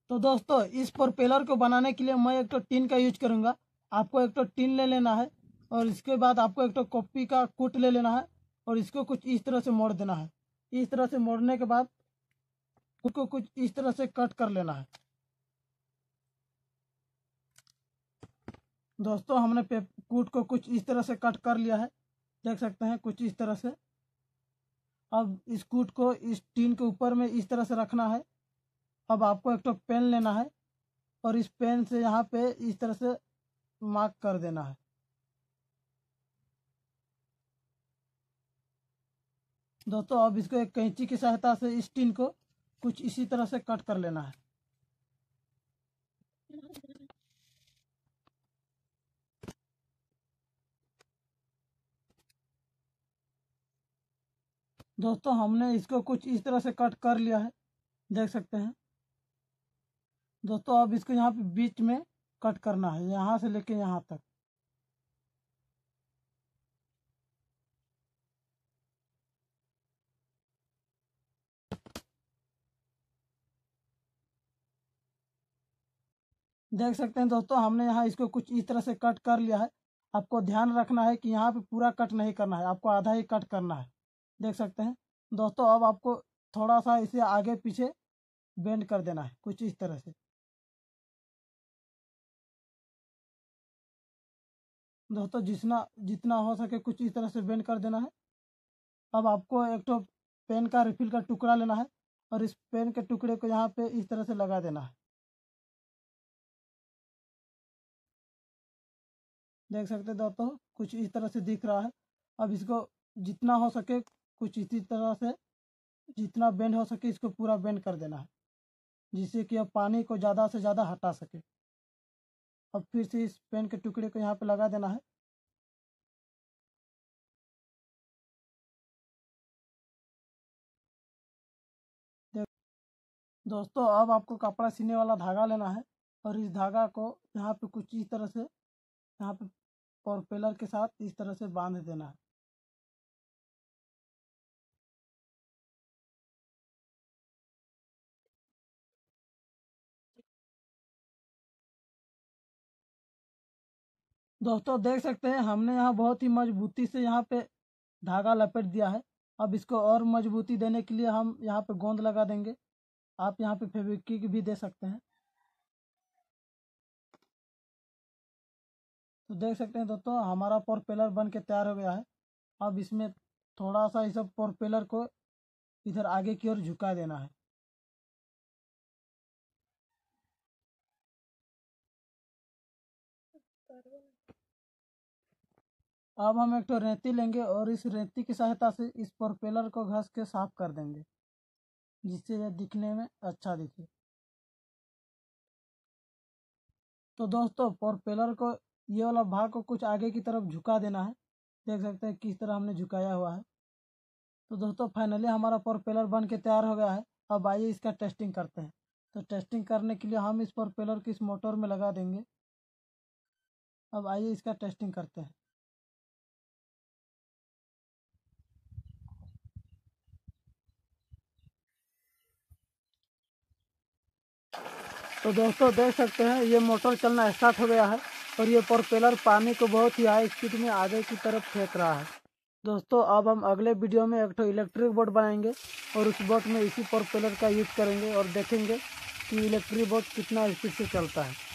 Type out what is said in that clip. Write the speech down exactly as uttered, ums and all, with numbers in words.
तो दोस्तों इस प्रोपेलर को बनाने के लिए मैं एक तो टीन का यूज करूंगा। आपको एक तो टीन ले लेना है और इसके बाद आपको एक तो कॉपी का कूट ले लेना है और इसको कुछ इस तरह से मोड़ देना है। इस तरह से मोड़ने के बाद उसको कुछ इस तरह से कट कर लेना है। दोस्तों हमने कूट को कुछ इस तरह से कट कर लिया है, देख सकते हैं कुछ इस तरह से। अब इस कूट को इस टीन के ऊपर में इस तरह से रखना है। अब आपको एक तो पेन लेना है और इस पेन से यहाँ पे इस तरह से मार्क कर देना है। दोस्तों अब इसको एक कैंची की सहायता से इस टीन को कुछ इसी तरह से कट कर लेना है। दोस्तों हमने इसको कुछ इस तरह से कट कर लिया है, देख सकते हैं। दोस्तों अब इसको यहाँ पे बीच में कट करना है, यहाँ से लेके यहाँ तक। देख सकते हैं दोस्तों हमने यहाँ इसको कुछ इस तरह से कट कर लिया है। आपको ध्यान रखना है कि यहाँ पे पूरा कट नहीं करना है, आपको आधा ही कट करना है, देख सकते हैं। दोस्तों अब आपको थोड़ा सा इसे आगे पीछे बेंड कर देना है कुछ इस तरह से। दोस्तों जितना जितना हो सके कुछ इस तरह से बेंड कर देना है। अब आपको एक तो पेन का रिफिल का टुकड़ा लेना है और इस पेन के टुकड़े को यहाँ पे इस तरह से लगा देना है, देख सकते हैं दोस्तों कुछ इस तरह से दिख रहा है। अब इसको जितना हो सके कुछ इसी तरह से, जितना बेंड हो सके इसको पूरा बेंड कर देना है, जिससे कि अब पानी को ज़्यादा से ज़्यादा हटा सके। अब फिर से इस पेन के टुकड़े को यहाँ पे लगा देना है। दोस्तों अब आपको कपड़ा सीने वाला धागा लेना है और इस धागा को यहाँ पे कुछ इस तरह से यहाँ पे प्रोपेलर के साथ इस तरह से बांध देना है। दोस्तों देख सकते हैं हमने यहाँ बहुत ही मजबूती से यहाँ पे धागा लपेट दिया है। अब इसको और मजबूती देने के लिए हम यहाँ पे गोंद लगा देंगे। आप यहाँ पे फेविक्विक भी दे सकते हैं। तो देख सकते हैं दोस्तों हमारा प्रोपेलर बन के तैयार हो गया है। अब इसमें थोड़ा सा इस प्रोपेलर को इधर आगे की ओर झुका देना है। अब हम एक तो रेती लेंगे और इस रेती की सहायता से इस प्रोपेलर को घस के साफ कर देंगे, जिससे यह दिखने में अच्छा दिखे। तो दोस्तों प्रोपेलर को ये वाला भाग को कुछ आगे की तरफ झुका देना है, देख सकते हैं किस तरह हमने झुकाया हुआ है। तो दोस्तों फाइनली हमारा प्रोपेलर बन के तैयार हो गया है। अब आइए इसका टेस्टिंग करते हैं। तो टेस्टिंग करने के लिए हम इस प्रोपेलर को इस मोटर में लगा देंगे। अब आइए इसका टेस्टिंग करते हैं। तो दोस्तों देख सकते हैं ये मोटर चलना स्टार्ट हो गया है और ये प्रोपेलर पानी को बहुत ही हाई स्पीड में आगे की तरफ फेंक रहा है। दोस्तों अब हम अगले वीडियो में एक तो इलेक्ट्रिक बोट बनाएंगे और उस बोट में इसी प्रोपेलर का यूज करेंगे और देखेंगे कि इलेक्ट्रिक बोट कितना स्पीड से चलता है।